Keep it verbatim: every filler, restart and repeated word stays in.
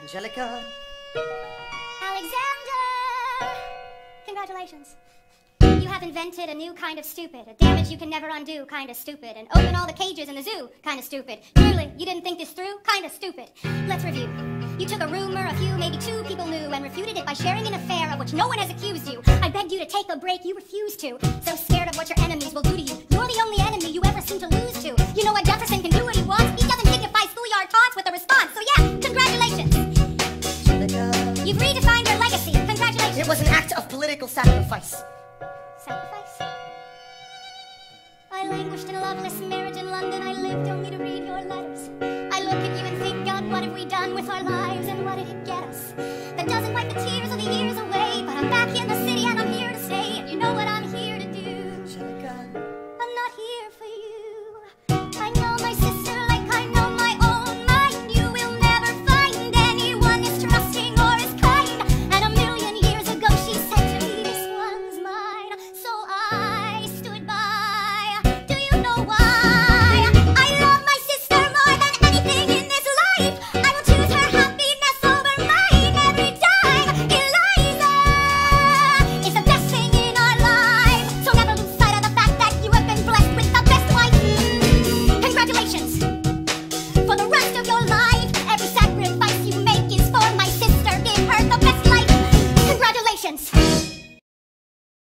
Angelica. Alexander! Congratulations. You have invented a new kind of stupid, a damage you can never undo kind of stupid, and open all the cages in the zoo kind of stupid. Clearly, you didn't think this through kind of stupid. Let's review. You took a rumor a few, maybe two people knew, and refuted it by sharing an affair of which no one has accused you. I begged you to take a break, you refused to. So scared of what your enemies will do to you. You're the only enemy you ever seem to lose to. You know what, Jefferson can do what he wants. He doesn't dignify schoolyard taunts with a response. So yeah, congratulations. Angelica. You've redefined your legacy. Congratulations. It was an act of political sacrifice. Sacrifice? I languished in a loveless marriage in London. I lived only to read your letters. I look at you and think, God, what have we done with our lives, and what did it get us? That doesn't wipe the tears of the years away, but I'm back in the city.